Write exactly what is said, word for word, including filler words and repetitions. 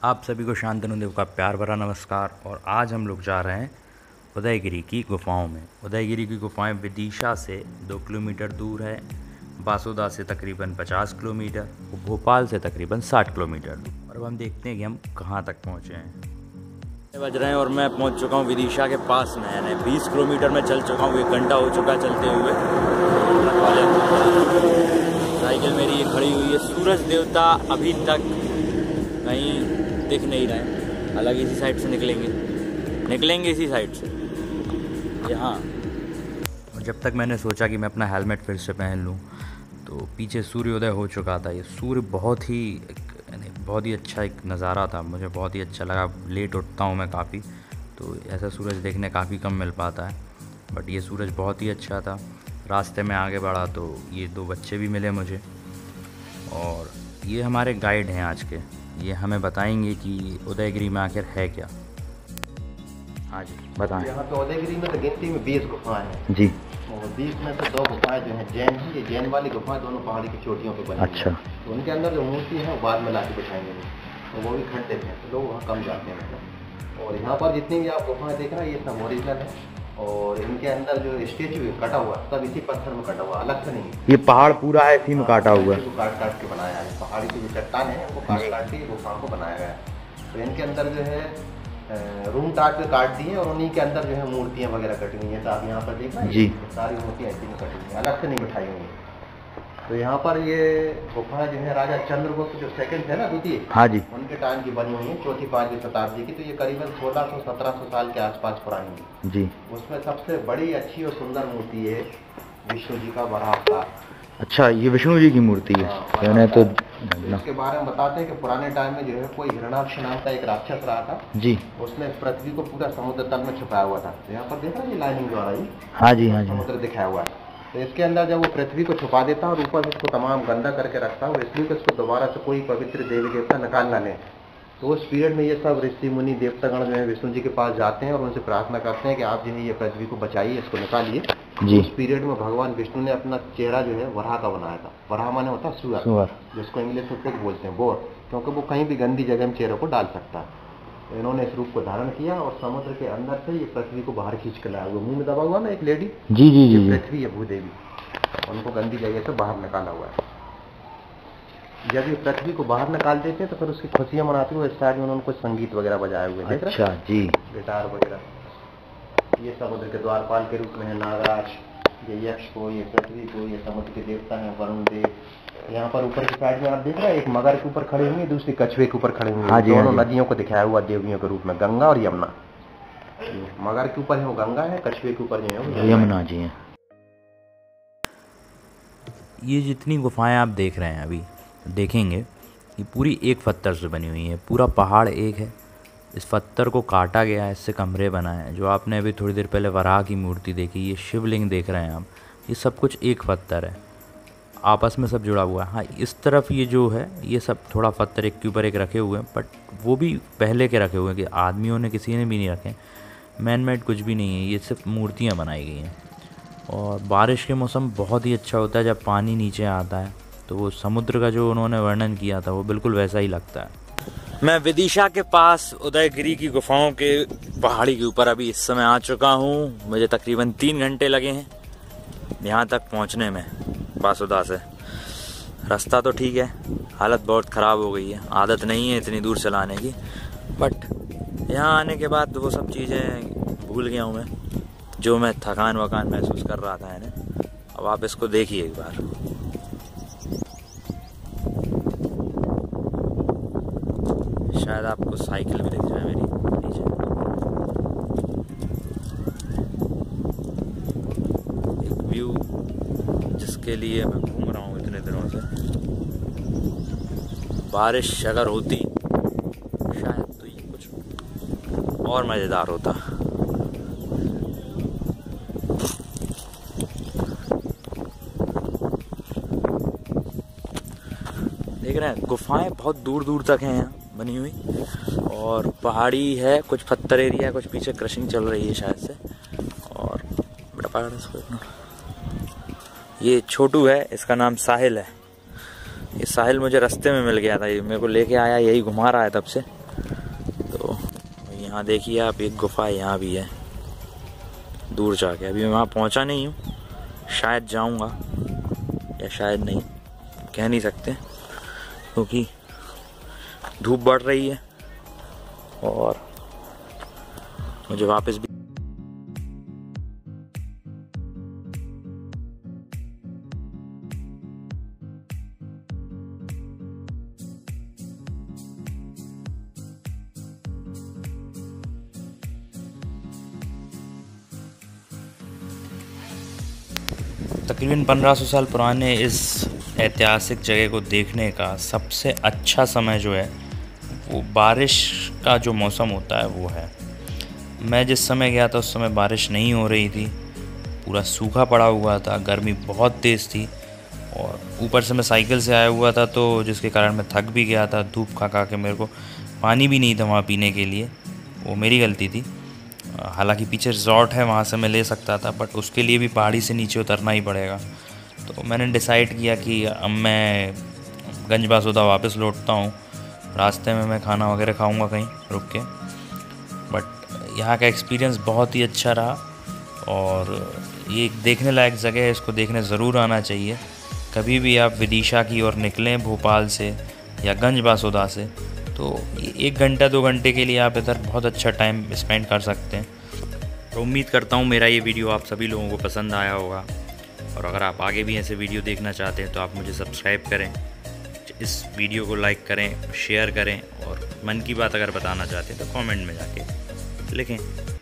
आप सभी को शांतनु का प्यार भरा नमस्कार। और आज हम लोग जा रहे हैं उदयगिरी की गुफाओं में। उदयगिरी की गुफाएं विदिशा से दो किलोमीटर दूर है, बासुदा से तकरीबन पचास किलोमीटर और भोपाल से तकरीबन साठ किलोमीटर। और अब हम देखते हैं कि हम कहाँ तक पहुँचे हैं। बज रहे हैं और मैं पहुँच चुका हूँ विदिशा के पास में, यानी बीस किलोमीटर में चल चुका हूँ। एक घंटा हो चुका चलते हुए। साइकिल मेरी ये खड़ी हुई है। सूरज देवता अभी तक कहीं दिख नहीं रहे, हालांकि इसी साइड से निकलेंगे निकलेंगे इसी साइड से यहाँ। और जब तक मैंने सोचा कि मैं अपना हेलमेट फिर से पहन लूँ तो पीछे सूर्योदय हो चुका था। ये सूर्य बहुत ही यानी बहुत ही अच्छा एक नज़ारा था, मुझे बहुत ही अच्छा लगा। लेट उठता हूँ मैं काफ़ी, तो ऐसा सूरज देखने काफ़ी कम मिल पाता है, बट ये सूरज बहुत ही अच्छा था। रास्ते में आगे बढ़ा तो ये दो बच्चे भी मिले मुझे, और ये हमारे गाइड हैं आज के। ये हमें बताएंगे कि उदयगिरी में आखिर है क्या। हाँ जी बताएं। यहाँ पे उदयगिरी में तो गिनती में बीस गुफाएं हैं जी, और बीस में से दो गुफाएं जो हैं जैन हैं। ये जैन वाली गुफाएं दोनों पहाड़ी की चोटियों पे बनी। अच्छा। तो उनके अंदर जो मूर्ति है वो बाद में ला के बिठाएंगे, तो वो भी खंडित हैं, तो लोग वहाँ कम जाते हैं मतलब। और यहाँ पर जितनी भी आप गुफाएं देख रहे हैं ये सब ओरिजिनल है, और इनके अंदर जो स्टेचू है कटा हुआ सब इसी पत्थर में कटा हुआ, अलग से नहीं है। ये पहाड़ पूरा है इसी में काटा हुआ है, काट काट के बनाया है। पहाड़ी की जो चट्टान है वो काट काट के गुफाओं को बनाया गया है। तो इनके अंदर जो है रूम टाट पे काट दिए और उन्हीं के अंदर जो है मूर्तियाँ वगैरह कटी हुई हैं। तो आप यहाँ पर देख रहे हैं जी, सारी मूर्तियाँ ऐसी में कटी हुई हैं, अलग से नहीं बिठाई हुई हैं। तो यहाँ पर ये गुफा जो है राजा चंद्रगुप्त जो सेकंड थे ना, द्वितीय, हाँ जी, उनके टाइम की बनी हुई है, चौथी पाँचवीं शताब्दी की। तो ये करीबन सोलह सौ सत्रह सौ साल के आसपास पुरानी है जी। उसमें सबसे बड़ी अच्छी और सुंदर मूर्ति है विष्णु जी का वराह अवतार। अच्छा, ये विष्णु जी की मूर्ति है। हाँ, तो इसके बारे में बताते हैं कि पुराने टाइम में जो है कोई हिरणाक्ष नाम का एक राक्षस रहा था जी। उसने पृथ्वी को पूरा समुद्र तल में छुपाया हुआ था। यहाँ पर देख रहे हैं लाइनिंग द्वारा ही, हाँ जी हाँ जी, समुद्र दिखाया हुआ है। तो इसके अंदर जब वो पृथ्वी को छुपा देता और ऊपर उसको तमाम गंदा करके रखता है, इसलिए कि उसको दोबारा से कोई पवित्र देवी देवता निकाल ना ले। तो उस पीरियड में ये सब ऋषि मुनि देवतागण जो है विष्णु जी के पास जाते हैं और उनसे प्रार्थना करते हैं कि आप जो है ये पृथ्वी को बचाइए, इसको निकालिए जी। उस पीरियड में भगवान विष्णु ने अपना चेहरा जो है वराह का बनाया था। वराह माने होता है सुअर, जिसको इंग्लिश में पिग बोलते हैं, बोर, क्योंकि वो कहीं भी गंदी जगह में चेहरे को डाल सकता है। तो इन्होंने इस रूप को धारण किया और समुद्र के अंदर से ये पृथ्वी को बाहर खींच कर लाया। वो मुंह में दबा हुआ ना एक लेडी, जी जी जी, पृथ्वी है भूदेवी, उनको गंदी जगह से बाहर निकाला हुआ है। जब ये पृथ्वी को बाहर निकाल देते हैं तो फिर उसकी खुशियां मनाते हुए इस साइड में उन्होंने कुछ संगीत वगैरह बजाए हुए हैं। अच्छा जी, गिटार वगैरह। ये समुद्र के द्वारपाल के रूप में है नागराज, ये यक्ष को, ये पृथ्वी को, ये समुद्र के देवता हैं वरुण देव। यहाँ पर ऊपर की साइड में आप देख रहे हैं एक मगर के ऊपर खड़े हुए, दूसरी कछुए के ऊपर खड़े हुए। हाँ दोनों नदियों को दिखाया हुआ देवियों के रूप में, गंगा और यमुना। मगर के ऊपर है वो गंगा है, कछुए के ऊपर जो है यमुना जी है। ये जितनी गुफाएं आप देख रहे हैं अभी देखेंगे, ये पूरी एक पत्थर से बनी हुई है। पूरा पहाड़ एक है, इस पत्थर को काटा गया है, इससे कमरे बनाए हैं। जो आपने अभी थोड़ी देर पहले वराह की मूर्ति देखी, ये शिवलिंग देख रहे हैं आप, ये सब कुछ एक पत्थर है, आपस में सब जुड़ा हुआ है। हाँ इस तरफ ये जो है ये सब थोड़ा पत्थर एक के ऊपर एक रखे हुए हैं, बट वो भी पहले के रखे हुए हैं कि आदमियों ने किसी ने भी नहीं रखे। मैन मेड कुछ भी नहीं है, ये सिर्फ मूर्तियाँ बनाई गई हैं। और बारिश के मौसम बहुत ही अच्छा होता है, जब पानी नीचे आता है तो वो समुद्र का जो उन्होंने वर्णन किया था वो बिल्कुल वैसा ही लगता है। मैं विदिशा के पास उदयगिरी की गुफाओं के पहाड़ी के ऊपर अभी इस समय आ चुका हूँ। मुझे तकरीबन तीन घंटे लगे हैं यहाँ तक पहुँचने में बासुदा से। रास्ता तो ठीक है, हालत बहुत ख़राब हो गई है, आदत नहीं है इतनी दूर चलाने की, बट यहाँ आने के बाद वो सब चीज़ें भूल गया हूँ मैं, जो मैं थकान वकान महसूस कर रहा था है। अब आप इसको देखिए एक बार। शायद आपको साइकिल भी दिख जाए मेरी नीचे। एक व्यू जिसके लिए मैं घूम रहा हूँ इतने दिनों से। बारिश अगर होती शायद तो ये कुछ और मज़ेदार होता। देख रहे हैं गुफाएं बहुत दूर दूर तक हैं यहाँ बनी हुई, और पहाड़ी है, कुछ पत्थर एरिया है, कुछ पीछे क्रशिंग चल रही है शायद से। और बड़ा पहाड़ है इसको। ये छोटू है, इसका नाम साहिल है। ये साहिल मुझे रास्ते में मिल गया था, ये मेरे को लेके आया, यही घुमा रहा है तब से। यहाँ देखिए आप, एक गुफा यहाँ भी है दूर जाके। अभी मैं वहाँ पहुँचा नहीं हूँ, शायद जाऊँगा या शायद नहीं, कह नहीं सकते, क्योंकि धूप बढ़ रही है और मुझे वापस भी तकरीबन पंद्रह सौ साल पुराने इस ऐतिहासिक जगह को देखने का सबसे अच्छा समय जो है वो बारिश का जो मौसम होता है वो है। मैं जिस समय गया था उस समय बारिश नहीं हो रही थी, पूरा सूखा पड़ा हुआ था, गर्मी बहुत तेज़ थी और ऊपर से मैं साइकिल से आया हुआ था, तो जिसके कारण मैं थक भी गया था। धूप खा खा के मेरे को पानी भी नहीं था वहाँ पीने के लिए, वो मेरी गलती थी। हालांकि पीछे रिजॉर्ट है, वहाँ से मैं ले सकता था, बट उसके लिए भी पहाड़ी से नीचे उतरना ही पड़ेगा। तो मैंने डिसाइड किया कि अब मैं गंज बासुदा वापस लौटता हूँ। रास्ते में मैं खाना वगैरह खाऊंगा कहीं रुक के, बट यहाँ का एक्सपीरियंस बहुत ही अच्छा रहा और ये एक देखने लायक जगह है, इसको देखने ज़रूर आना चाहिए। कभी भी आप विदिशा की ओर निकलें भोपाल से या गंज बासुदा से, तो एक घंटा दो घंटे के लिए आप इधर बहुत अच्छा टाइम स्पेंड कर सकते हैं। तो उम्मीद करता हूँ मेरा ये वीडियो आप सभी लोगों को पसंद आया होगा, और अगर आप आगे भी ऐसे वीडियो देखना चाहते हैं तो आप मुझे सब्सक्राइब करें, इस वीडियो को लाइक करें, शेयर करें, और मन की बात अगर बताना चाहते हैं तो कमेंट में जाके लिखें।